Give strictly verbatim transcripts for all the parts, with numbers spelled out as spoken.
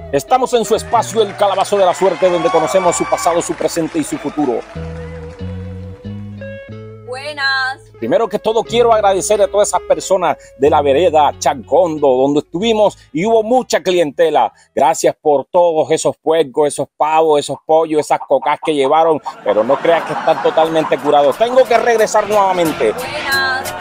Estamos en su espacio, el Calabazo de la Suerte, donde conocemos su pasado, su presente y su futuro. Buenas. Primero que todo, quiero agradecer a todas esas personas de la vereda Chancondo, donde estuvimos y hubo mucha clientela. Gracias por todos esos puercos, esos pavos, esos pollos, esas cocas que llevaron, pero no crean que están totalmente curados. Tengo que regresar nuevamente. Buenas.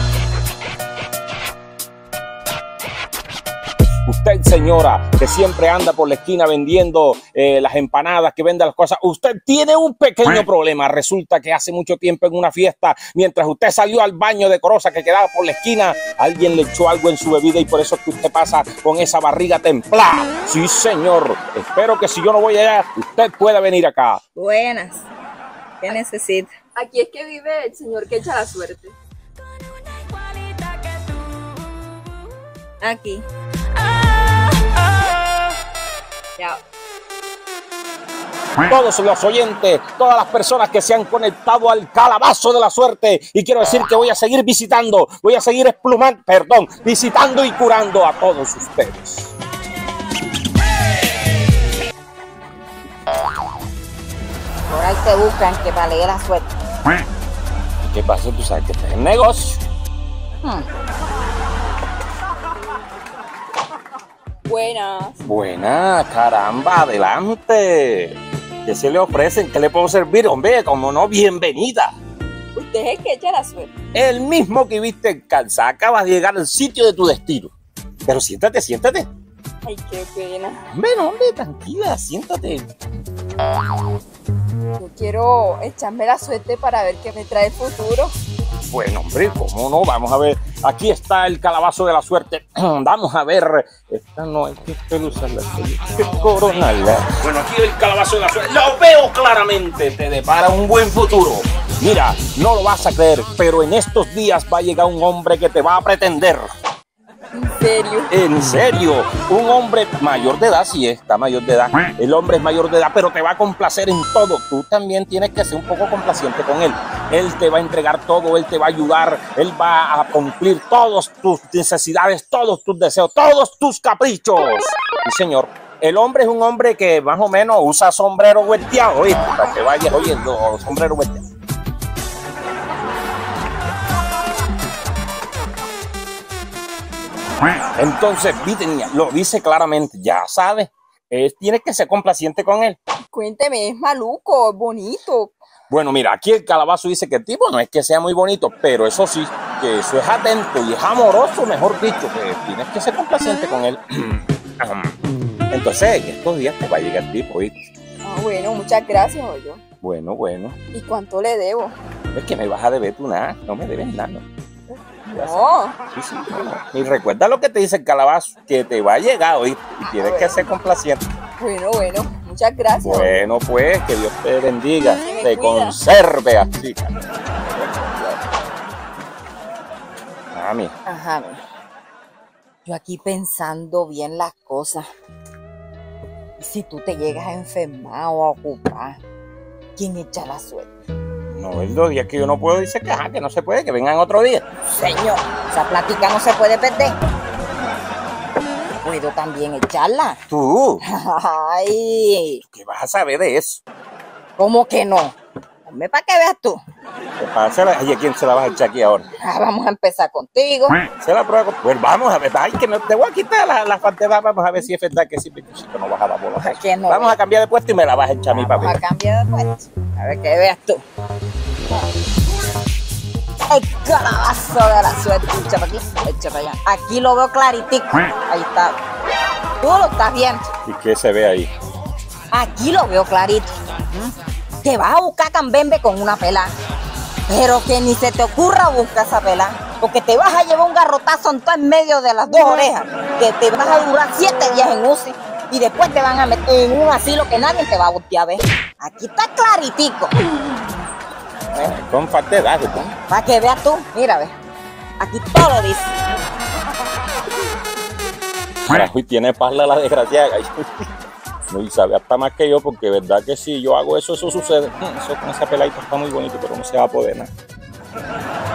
Usted, señora, que siempre anda por la esquina vendiendo eh, las empanadas, que vende las cosas, usted tiene un pequeño problema. Resulta que hace mucho tiempo en una fiesta, mientras usted salió al baño de Corosa que quedaba por la esquina, alguien le echó algo en su bebida y por eso es que usted pasa con esa barriga templada. Sí, señor. Espero que si yo no voy allá, usted pueda venir acá. Buenas. ¿Qué necesita? Aquí es que vive el señor que echa la suerte. Aquí. Ya. Todos los oyentes, todas las personas que se han conectado al Calabazo de la Suerte, y quiero decir que voy a seguir visitando, voy a seguir esplumando, perdón, visitando y curando a todos ustedes. Por ahí te buscan que para leer la suerte. ¿Qué pasa? Tú sabes que este es el negocio. Hmm. Buenas. Buena, caramba, adelante. ¿Qué se le ofrecen? ¿Qué le puedo servir? Hombre, como no, bienvenida. Usted es el que echa la suerte. El mismo que viste en calza, acabas de llegar al sitio de tu destino. Pero siéntate, siéntate. Ay, qué pena. Hombre, no, hombre, tranquila, siéntate. Yo quiero echarme la suerte para ver qué me trae el futuro. Bueno, hombre, ¿cómo no? Vamos a ver. Aquí está el Calabazo de la Suerte. Vamos a ver. Esta no hay que usarla. ¿Qué coronarla? Bueno, aquí el Calabazo de la Suerte. Lo veo claramente. Te depara un buen futuro. Mira, no lo vas a creer, pero en estos días va a llegar un hombre que te va a pretender. ¿En serio? En serio, un hombre mayor de edad, sí está mayor de edad, el hombre es mayor de edad, pero te va a complacer en todo. Tú también tienes que ser un poco complaciente con él. Él te va a entregar todo, él te va a ayudar, él va a cumplir todas tus necesidades, todos tus deseos, todos tus caprichos. Sí, señor. El hombre es un hombre que más o menos usa sombrero vuelteado, ¿oíste? Para que vayas oyendo, sombrero vuelteado. Entonces, lo dice claramente, ya sabes, eh, tienes que ser complaciente con él. Cuénteme, es maluco, es bonito. Bueno, mira, aquí el Calabazo dice que el tipo no es que sea muy bonito, pero eso sí, que eso es atento y es amoroso, mejor dicho, que tienes que ser complaciente con él. Entonces, en estos días te va a llegar el tipo, ¿viste? Ah, bueno, muchas gracias, oye. Bueno, bueno. ¿Y cuánto le debo? Es que me vas a deber tú nada, no me debes nada, ¿no? No. Sí, sí, no. Y recuerda lo que te dice el Calabazo, que te va a llegar hoy y tienes que ser complaciente. Bueno, bueno, muchas gracias. Bueno, pues, que Dios te bendiga, sí, te cuida. conserve así. Mami. Ajá, mira. Yo aquí pensando bien las cosas. Y si tú te llegas a enfermar o a ocupar, ¿quién echa la suerte? No, es los días que yo no puedo, dice que, ajá, que no se puede, que vengan otro día. Señor, esa plática no se puede perder. Puedo también echarla. ¿Tú? Ay. ¿Qué vas a saber de eso? ¿Cómo que no? Dame para que veas tú. ¿Qué pasa? ¿Y a quién se la vas a echar aquí ahora? Ah, vamos a empezar contigo. ¿Se la prueba? Pues vamos a ver. Ay, que no, te voy a quitar la, la fantedad. Vamos a ver si es verdad que sí, picuchito, no vas a dar bola. ¿Qué no? Vamos a cambiar de puesto y me la vas a echar a mi papel. Vamos a cambiar de puesto. A ver que veas tú. El Calabazo de la Suerte. Echa para aquí, echa para allá. Aquí lo veo claritico. Ahí está. Tú lo estás viendo. ¿Y qué se ve ahí? Aquí lo veo clarito. Te vas a buscar cambembe con una pelada. Pero que ni se te ocurra buscar esa pelada. Porque te vas a llevar un garrotazo en todo en medio de las dos orejas. Que te vas a durar siete días en U C I. Y después te van a meter en un asilo que nadie te va a voltear a ver. Aquí está claritico. Eh, con faltedad, ¿no? Para que veas tú. Mira, ve. Aquí todo lo dice. Carajo, y tiene parla la desgraciada. Y sabe hasta más que yo, porque verdad que si yo hago eso, eso sucede. Eso con esa peladita está muy bonito, pero no se va a poder nada.